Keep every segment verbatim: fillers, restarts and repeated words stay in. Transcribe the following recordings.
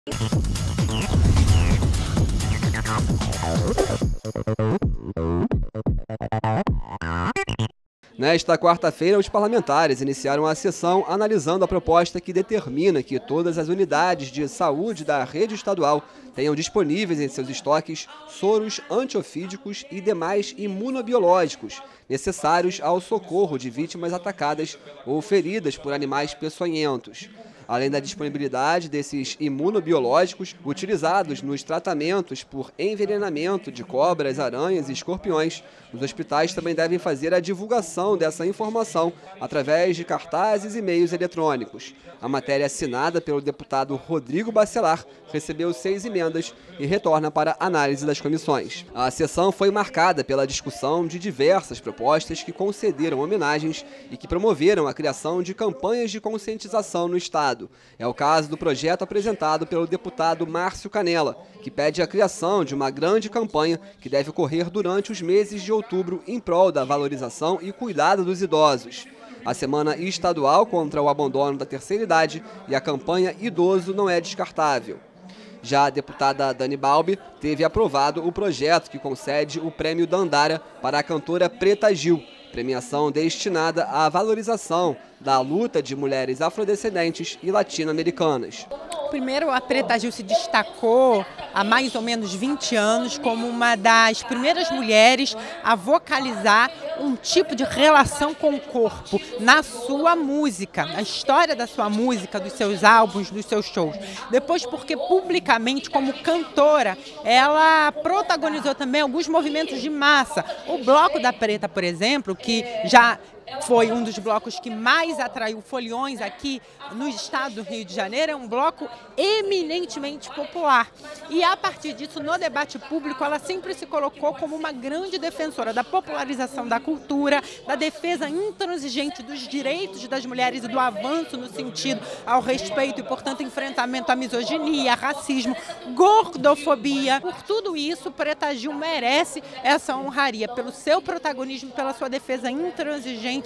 Nesta quarta-feira, os parlamentares iniciaram a sessão analisando a proposta que determina que todas as unidades de saúde da rede estadual tenham disponíveis em seus estoques soros antiofídicos e demais imunobiológicos necessários ao socorro de vítimas atacadas ou feridas por animais peçonhentos. Além da disponibilidade desses imunobiológicos utilizados nos tratamentos por envenenamento de cobras, aranhas e escorpiões, os hospitais também devem fazer a divulgação dessa informação através de cartazes e meios eletrônicos. A matéria assinada pelo deputado Rodrigo Bacelar recebeu seis emendas e retorna para análise das comissões. A sessão foi marcada pela discussão de diversas propostas que concederam homenagens e que promoveram a criação de campanhas de conscientização no Estado. É o caso do projeto apresentado pelo deputado Márcio Canela, que pede a criação de uma grande campanha que deve ocorrer durante os meses de outubro em prol da valorização e cuidado dos idosos. A Semana Estadual contra o Abandono da Terceira Idade e a campanha Idoso Não é Descartável. Já a deputada Dani Balbi teve aprovado o projeto que concede o Prêmio Dandara para a cantora Preta Gil, premiação destinada à valorização da luta de mulheres afrodescendentes e latino-americanas. Primeiro, a Preta Gil se destacou há mais ou menos vinte anos como uma das primeiras mulheres a vocalizar um tipo de relação com o corpo na sua música, na história da sua música, dos seus álbuns, dos seus shows. Depois, porque publicamente, como cantora, ela protagonizou também alguns movimentos de massa. O Bloco da Preta, por exemplo, que já foi um dos blocos que mais atraiu foliões aqui no estado do Rio de Janeiro, é um bloco eminentemente popular. E a partir disso, no debate público, ela sempre se colocou como uma grande defensora da popularização da cultura, da defesa intransigente dos direitos das mulheres e do avanço no sentido ao respeito e, portanto, enfrentamento à misoginia, racismo, gordofobia. Por tudo isso, Preta Gil merece essa honraria pelo seu protagonismo, pela sua defesa intransigente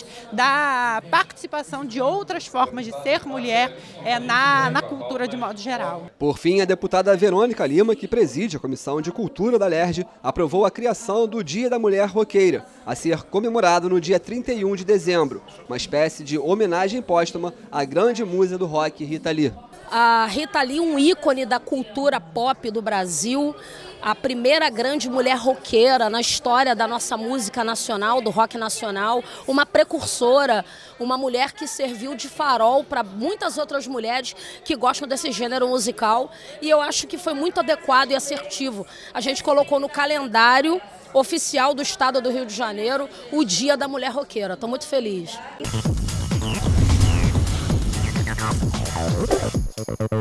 da participação de outras formas de ser mulher é, na, na cultura de modo geral. Por fim, a deputada Verônica Lima, que preside a Comissão de Cultura da LERJ, aprovou a criação do Dia da Mulher Roqueira, a ser comemorado no dia trinta e um de dezembro, uma espécie de homenagem póstuma à grande musa do rock Rita Lee. A Rita Lee, um ícone da cultura pop do Brasil, a primeira grande mulher roqueira na história da nossa música nacional, do rock nacional, uma precursora, uma mulher que serviu de farol para muitas outras mulheres que gostam desse gênero musical, e eu acho que foi muito adequado e assertivo. A gente colocou no calendário oficial do estado do Rio de Janeiro o Dia da Mulher Roqueira. Estou muito feliz.